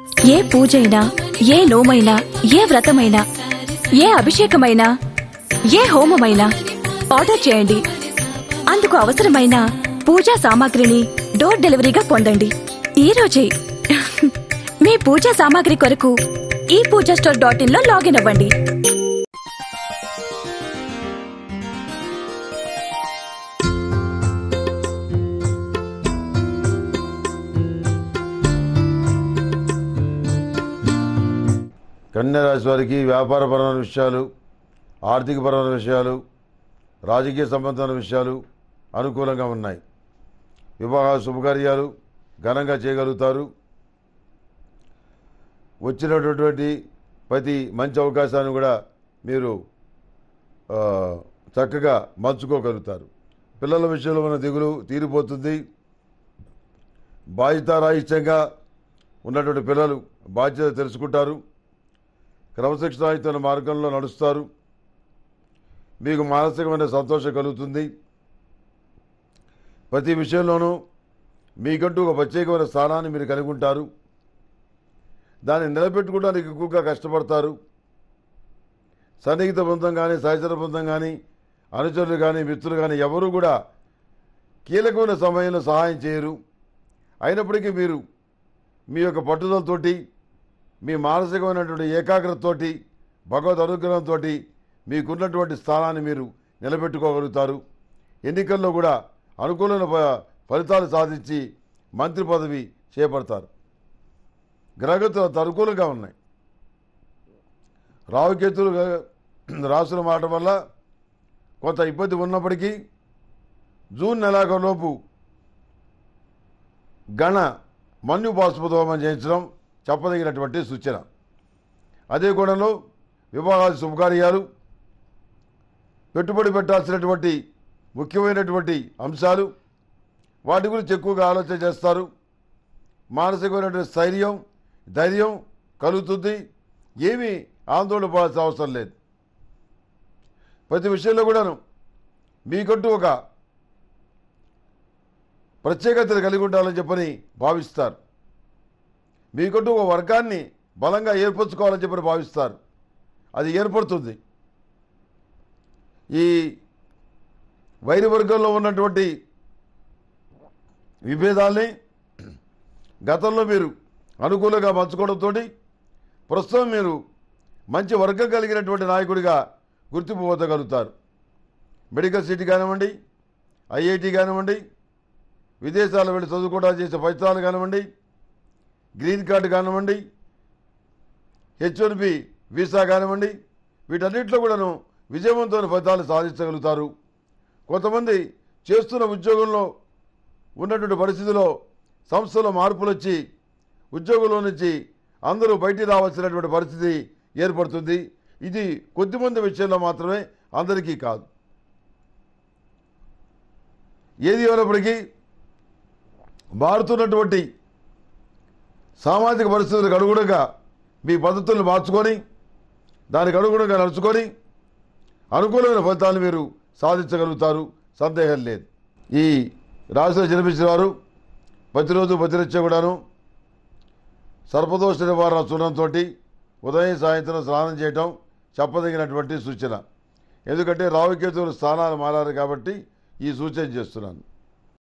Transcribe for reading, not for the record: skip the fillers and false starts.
ఏ పూజైనా, ఏ నోమైనా, ఏ వ్రతమైనా, ఏ అభిషేకమైనా, ఏ హోమమైనా ఆర్డర్ చేయండి. అందుకు అవసరమైన పూజా సామాగ్రిని డోర్ డెలివరీగా పొందండి ఈ రోజే. మీ పూజా సామాగ్రి కొరకు ePoojaStore.in లో లాగిన్ అవ్వండి. కన్యా రాశి వారికి వ్యాపారపరమైన విషయాలు, ఆర్థికపరమైన విషయాలు, రాజకీయ సంబంధమైన విషయాలు అనుకూలంగా ఉన్నాయి. వివాహ శుభకార్యాలు ఘనంగా చేయగలుగుతారు. వచ్చినటువంటి ప్రతి మంచి అవకాశాన్ని కూడా మీరు చక్కగా మలుచుకోగలుగుతారు. పిల్లల విషయంలో ఉన్న దిగులు తీరిపోతుంది. బాధ్యతారాహిత్యంగా ఉన్నటువంటి పిల్లలు బాధ్యత తెలుసుకుంటారు. క్రమశిక్షణాయుతమైన మార్గంలో నడుస్తారు. మీకు మానసికమైన సంతోషం కలుగుతుంది. ప్రతి విషయంలోనూ మీకంటూ ఒక ప్రత్యేకమైన స్థానాన్ని మీరు కలిగి ఉంటారు. దాన్ని నిలబెట్టుకోవడానికి ఎక్కువగా కష్టపడతారు. సన్నిహిత బృందం కానీ, సహచర బృందం కానీ, అనుచరులు కానీ, మిత్రులు కానీ ఎవరూ కూడా కీలకమైన సమయంలో సహాయం చేయరు. అయినప్పటికీ మీరు మీ యొక్క పట్టుదలతోటి, మీ మానసికమైనటువంటి ఏకాగ్రతతోటి, భగవద్ అనుగ్రహంతో మీకున్నటువంటి స్థానాన్ని మీరు నిలబెట్టుకోగలుగుతారు. ఎన్నికల్లో కూడా అనుకూలమైన ఫలితాలు సాధించి మంత్రి పదవి చేపడతారు. గ్రహగతులు అంత అనుకూలంగా ఉన్నాయి. రావుకేతులు రాసుల మాట వల్ల కొంత ఇబ్బంది ఉన్నప్పటికీ జూన్ నెలాఖరులోపు గణ మన్యు బాష్పదోమం చేయించడం చెప్పదగినటువంటి సూచన. అదే కోణంలో వివాహాది శుభకార్యాలు, పెట్టుబడి పెట్టాల్సినటువంటి ముఖ్యమైనటువంటి అంశాలు, వాటి గురించి ఎక్కువగా ఆలోచన చేస్తారు. మానసికమైనటువంటి స్థైర్యం, ధైర్యం కలుగుతుంది. ఏమీ ఆందోళన పడాల్సిన అవసరం లేదు. ప్రతి విషయంలో కూడాను మీకంటూ ఒక ప్రత్యేకతను కలిగి ఉండాలని చెప్పని భావిస్తారు. మీకంటూ ఒక వర్గాన్ని బలంగా ఏర్పరచుకోవాలని చెప్పని భావిస్తారు. అది ఏర్పడుతుంది. ఈ వైరి వర్గంలో ఉన్నటువంటి విభేదాల్ని గతంలో మీరు అనుకూలంగా పంచుకోవడంతో ప్రస్తుతం మీరు మంచి వర్గం కలిగినటువంటి నాయకుడిగా గుర్తింపు పొందగలుగుతారు. మెడికల్ సీట్ కానివ్వండి, ఐఐటి కానివ్వండి, విదేశాలు వెళ్ళి చదువుకోవడానికి చేసే ప్రయత్నాలు కానివ్వండి, గ్రీన్ కార్డు కానివ్వండి, H1B వీసా కానివ్వండి, వీటన్నిటిలో కూడాను విజయవంతమైన ఫలితాలు సాధించగలుగుతారు. కొంతమంది చేస్తున్న ఉద్యోగంలో ఉన్నటువంటి పరిస్థితిలో సంస్థలో మార్పులు వచ్చి ఉద్యోగంలో నుంచి అందరూ బయటికి రావాల్సినటువంటి పరిస్థితి ఏర్పడుతుంది. ఇది కొద్దిమంది విషయంలో మాత్రమే, అందరికీ కాదు. ఏది అయినప్పటికీ మారుతున్నటువంటి సామాజిక పరిస్థితులకు అనుగుణంగా మీ పద్ధతులను మార్చుకొని, దానికి అనుగుణంగా నడుచుకొని అనుకూలమైన ఫలితాలు మీరు సాధించగలుగుతారు. సందేహం లేదు. ఈ రాశిలో జన్మించిన వారు ప్రతిరోజు ప్రతినిత్యం కూడాను సర్పదోష నివారణ చూడంతో ఉదయం సాయంత్రం స్నానం చేయటం చెప్పదగినటువంటి సూచన. ఎందుకంటే రావుకేతువుల స్థానాలు మారారు కాబట్టి ఈ సూచన చేస్తున్నాను.